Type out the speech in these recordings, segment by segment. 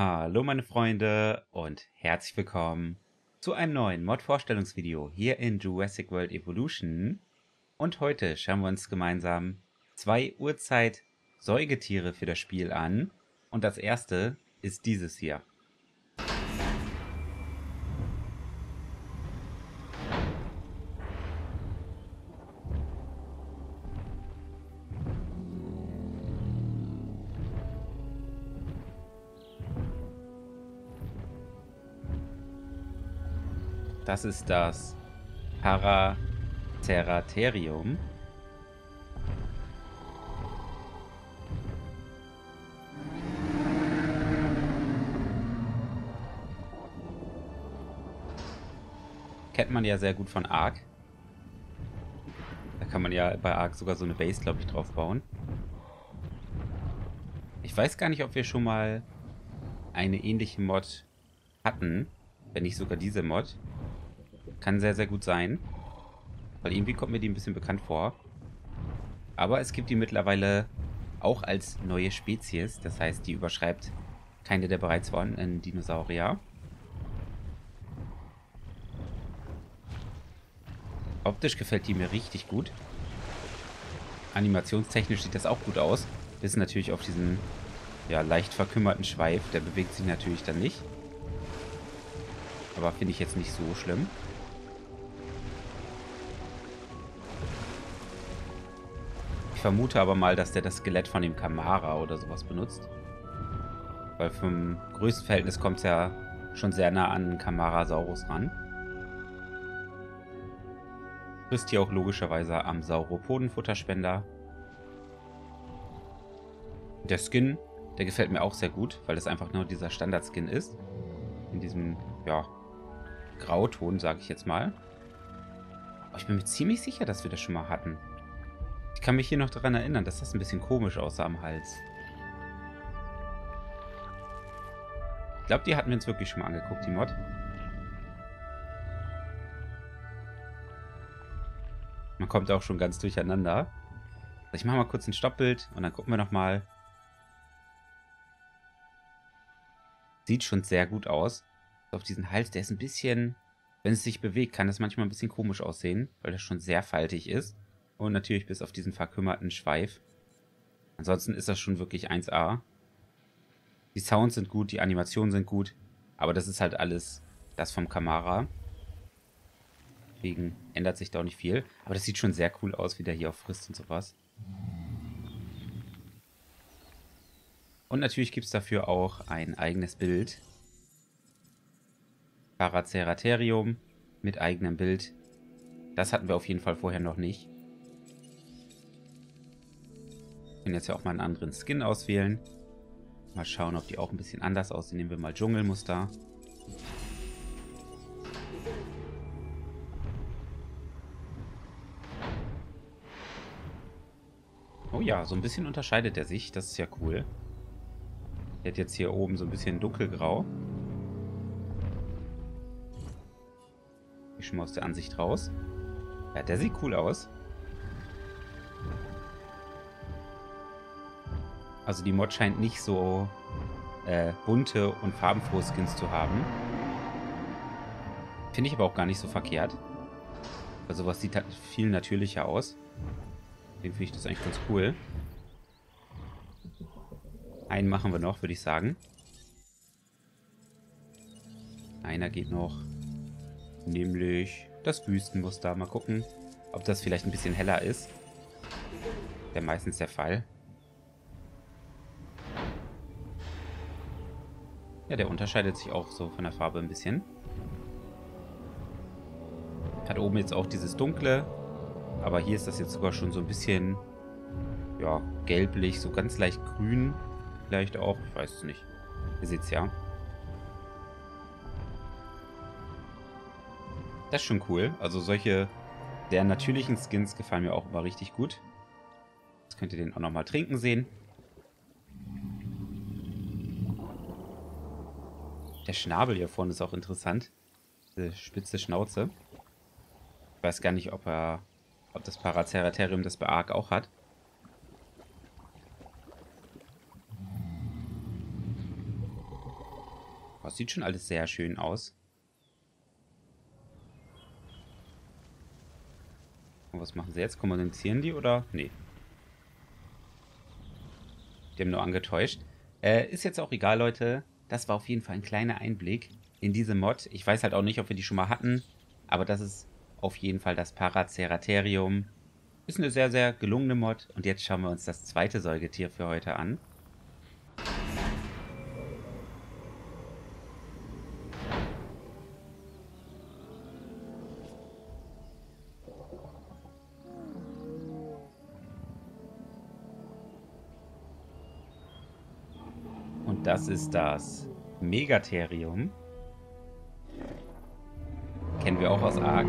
Hallo meine Freunde und herzlich willkommen zu einem neuen Mod-Vorstellungsvideo hier in Jurassic World Evolution. Und heute schauen wir uns gemeinsam zwei Urzeit-Säugetiere für das Spiel an. Und das erste ist dieses hier. Das ist das Paraceratherium. Kennt man ja sehr gut von Ark. Da kann man ja bei Ark sogar so eine Base, glaube ich, drauf bauen. Ich weiß gar nicht, ob wir schon mal eine ähnliche Mod hatten, wenn nicht sogar diese Mod. Kann sehr, sehr gut sein. Weil irgendwie kommt mir die ein bisschen bekannt vor. Aber es gibt die mittlerweile auch als neue Spezies. Das heißt, die überschreibt keine der bereits vorhandenen Dinosaurier. Optisch gefällt die mir richtig gut. Animationstechnisch sieht das auch gut aus. Bis natürlich auf diesen ja, leicht verkümmerten Schweif. Der bewegt sich natürlich dann nicht. Aber finde ich jetzt nicht so schlimm. Ich vermute aber mal, dass der das Skelett von dem Kamara oder sowas benutzt. Weil vom Größenverhältnis kommt es ja schon sehr nah an Camarasaurus ran. Frisst hier auch logischerweise am Sauropoden-Futterspender. Der Skin, der gefällt mir auch sehr gut, weil das einfach nur dieser Standard-Skin ist. In diesem, ja, Grauton, sage ich jetzt mal. Aber ich bin mir ziemlich sicher, dass wir das schon mal hatten. Ich kann mich hier noch daran erinnern, dass das ein bisschen komisch aussah am Hals. Ich glaube, die hatten wir uns wirklich schon mal angeguckt, die Mod. Man kommt auch schon ganz durcheinander. Also ich mache mal kurz ein Stoppbild und dann gucken wir nochmal. Sieht schon sehr gut aus. Auf diesen Hals, der ist ein bisschen, wenn es sich bewegt, kann das manchmal ein bisschen komisch aussehen, weil das schon sehr faltig ist. Und natürlich bis auf diesen verkümmerten Schweif. Ansonsten ist das schon wirklich 1A. Die Sounds sind gut, die Animationen sind gut. Aber das ist halt alles das vom Kamara. Deswegen ändert sich da auch nicht viel. Aber das sieht schon sehr cool aus, wie der hier auch frisst und sowas. Und natürlich gibt es dafür auch ein eigenes Bild. Paraceratherium mit eigenem Bild. Das hatten wir auf jeden Fall vorher noch nicht. Wir können jetzt ja auch mal einen anderen Skin auswählen. Mal schauen, ob die auch ein bisschen anders aussehen. Nehmen wir mal Dschungelmuster. Oh ja, so ein bisschen unterscheidet er sich. Das ist ja cool. Der hat jetzt hier oben so ein bisschen dunkelgrau. Ich schon mal aus der Ansicht raus. Ja, der sieht cool aus. Also die Mod scheint nicht so bunte und farbenfrohe Skins zu haben. Finde ich aber auch gar nicht so verkehrt. Weil sowas sieht halt viel natürlicher aus. Deswegen finde ich das eigentlich ganz cool. Einen machen wir noch, würde ich sagen. Einer geht noch. Nämlich das Wüstenmuster. Mal gucken, ob das vielleicht ein bisschen heller ist. Wäre meistens der Fall. Ja, der unterscheidet sich auch so von der Farbe ein bisschen. Hat oben jetzt auch dieses Dunkle. Aber hier ist das jetzt sogar schon so ein bisschen, ja, gelblich, so ganz leicht grün. Vielleicht auch, ich weiß es nicht. Ihr seht es ja. Das ist schon cool. Also solche sehr natürlichen Skins gefallen mir auch immer richtig gut. Jetzt könnt ihr den auch nochmal trinken sehen. Der Schnabel hier vorne ist auch interessant. Diese spitze Schnauze. Ich weiß gar nicht, ob das Paraceratherium das bei Ark auch hat. Das sieht schon alles sehr schön aus. Und was machen sie jetzt? Kommunizieren die oder? Nee. Die haben nur angetäuscht. Ist jetzt auch egal, Leute. Das war auf jeden Fall ein kleiner Einblick in diese Mod. Ich weiß halt auch nicht, ob wir die schon mal hatten. Aber das ist auf jeden Fall das Paraceratherium. Ist eine sehr, sehr gelungene Mod. Und jetzt schauen wir uns das zweite Säugetier für heute an. Und das ist das Megatherium. Kennen wir auch aus Ark.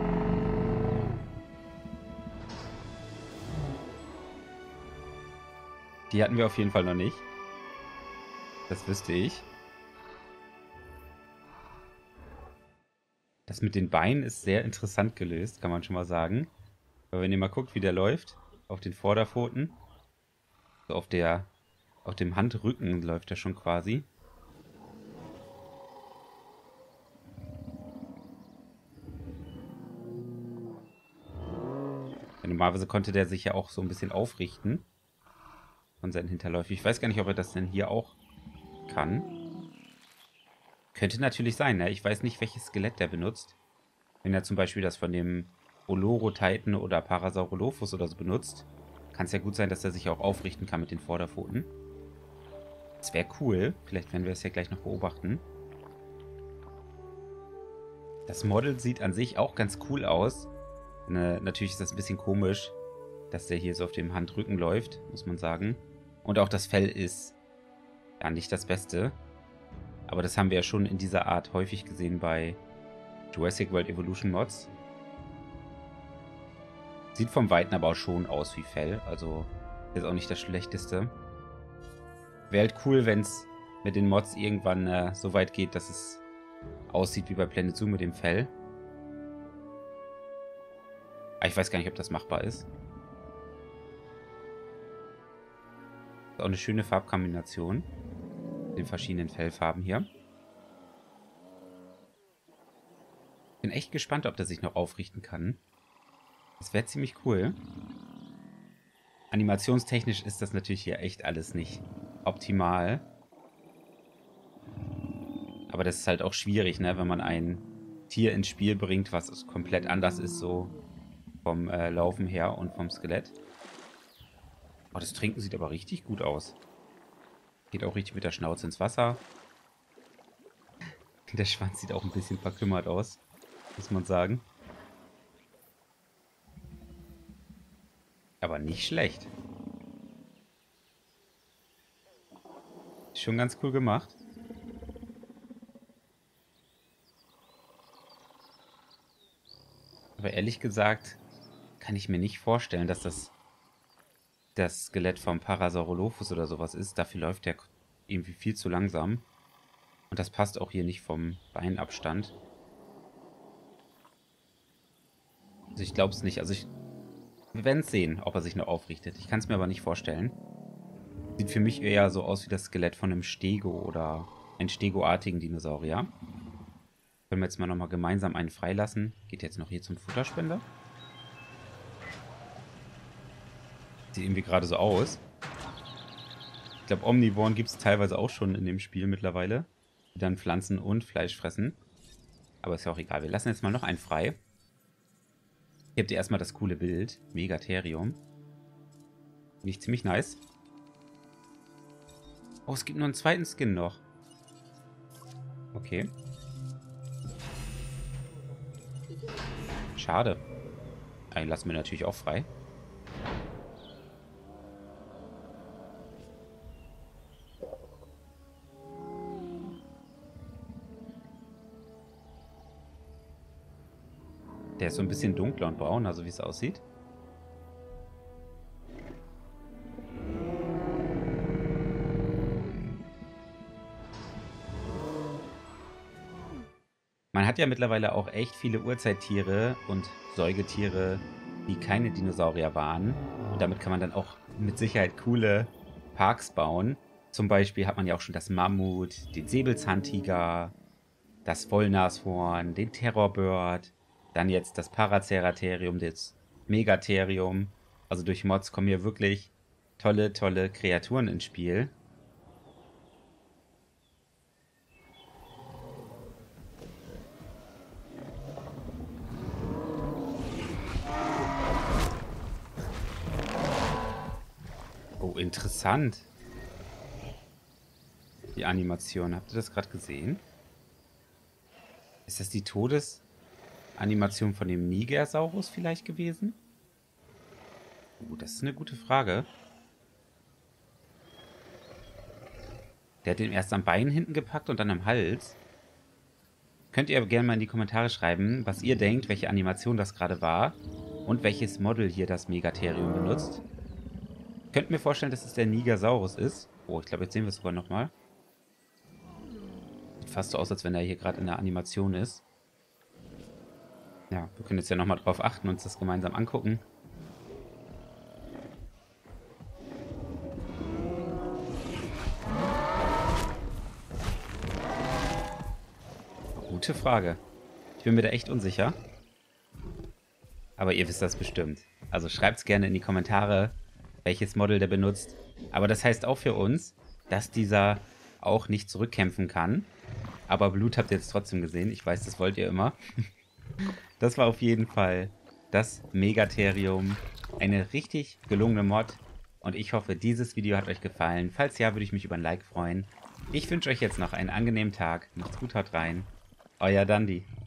Die hatten wir auf jeden Fall noch nicht. Das wüsste ich. Das mit den Beinen ist sehr interessant gelöst, kann man schon mal sagen. Weil wenn ihr mal guckt, wie der läuft, auf den Vorderpfoten, so auf dem Handrücken läuft er schon quasi. Normalerweise konnte der sich ja auch so ein bisschen aufrichten von seinen Hinterläufen. Ich weiß gar nicht, ob er das denn hier auch kann. Könnte natürlich sein, ne? Ich weiß nicht, welches Skelett der benutzt. Wenn er zum Beispiel das von dem Olorotitan oder Parasaurolophus oder so benutzt, kann es ja gut sein, dass er sich auch aufrichten kann mit den Vorderpfoten. Das wäre cool. Vielleicht werden wir es ja gleich noch beobachten. Das Model sieht an sich auch ganz cool aus. Natürlich ist das ein bisschen komisch, dass der hier so auf dem Handrücken läuft, muss man sagen. Und auch das Fell ist ja nicht das Beste. Aber das haben wir ja schon in dieser Art häufig gesehen bei Jurassic World Evolution Mods. Sieht vom Weiten aber auch schon aus wie Fell. Also ist auch nicht das Schlechteste. Wäre halt cool, wenn es mit den Mods irgendwann so weit geht, dass es aussieht wie bei Planet Zoo mit dem Fell. Aber ich weiß gar nicht, ob das machbar ist. Ist auch eine schöne Farbkombination. Mit den verschiedenen Fellfarben hier. Bin echt gespannt, ob der sich noch aufrichten kann. Das wäre ziemlich cool. Animationstechnisch ist das natürlich hier echt alles nicht optimal. Aber das ist halt auch schwierig, ne, wenn man ein Tier ins Spiel bringt, was komplett anders ist, so vom Laufen her und vom Skelett. Oh, das Trinken sieht aber richtig gut aus. Geht auch richtig mit der Schnauze ins Wasser. Der Schwanz sieht auch ein bisschen verkümmert aus, muss man sagen. Aber nicht schlecht. Schon ganz cool gemacht. Aber ehrlich gesagt kann ich mir nicht vorstellen, dass das Skelett vom Parasaurolophus oder sowas ist. Dafür läuft der irgendwie viel zu langsam. Und das passt auch hier nicht vom Beinabstand. Also ich glaube es nicht. Wir werden es sehen, ob er sich noch aufrichtet. Ich kann es mir aber nicht vorstellen. Sieht für mich eher so aus wie das Skelett von einem Stego oder einem Stego-artigen Dinosaurier. Können wir jetzt mal nochmal gemeinsam einen freilassen. Geht jetzt noch hier zum Futterspender. Sieht irgendwie gerade so aus. Ich glaube, Omnivoren gibt es teilweise auch schon in dem Spiel mittlerweile. Die dann Pflanzen und Fleisch fressen. Aber ist ja auch egal. Wir lassen jetzt mal noch einen frei. Hier habt ihr erstmal das coole Bild. Megatherium. Finde ich ziemlich nice. Oh, es gibt nur einen zweiten Skin noch. Okay. Schade. Einen lassen wir natürlich auch frei. Der ist so ein bisschen dunkler und braun, also wie es aussieht. Man hat ja mittlerweile auch echt viele Urzeittiere und Säugetiere, die keine Dinosaurier waren. Und damit kann man dann auch mit Sicherheit coole Parks bauen. Zum Beispiel hat man ja auch schon das Mammut, den Säbelzahntiger, das Wollnashorn, den Terrorbird, dann jetzt das Paraceratherium, das Megatherium. Also durch Mods kommen hier wirklich tolle, tolle Kreaturen ins Spiel. Oh, interessant. Die Animation, habt ihr das gerade gesehen? Ist das die Todesanimation von dem Nigersaurus vielleicht gewesen? Oh, das ist eine gute Frage. Der hat den erst am Bein hinten gepackt und dann am Hals. Könnt ihr gerne mal in die Kommentare schreiben, was ihr denkt, welche Animation das gerade war und welches Model hier das Megatherium benutzt. Könnt mir vorstellen, dass es der Nigersaurus ist. Oh, ich glaube, jetzt sehen wir es sogar nochmal. Sieht fast so aus, als wenn er hier gerade in der Animation ist. Ja, wir können jetzt ja nochmal drauf achten und uns das gemeinsam angucken. Gute Frage. Ich bin mir da echt unsicher. Aber ihr wisst das bestimmt. Also schreibt es gerne in die Kommentare, welches Model der benutzt. Aber das heißt auch für uns, dass dieser auch nicht zurückkämpfen kann. Aber Blut habt ihr jetzt trotzdem gesehen. Ich weiß, das wollt ihr immer. Das war auf jeden Fall das Megatherium. Eine richtig gelungene Mod. Und ich hoffe, dieses Video hat euch gefallen. Falls ja, würde ich mich über ein Like freuen. Ich wünsche euch jetzt noch einen angenehmen Tag. Macht's gut, haut rein. Euer Dandi.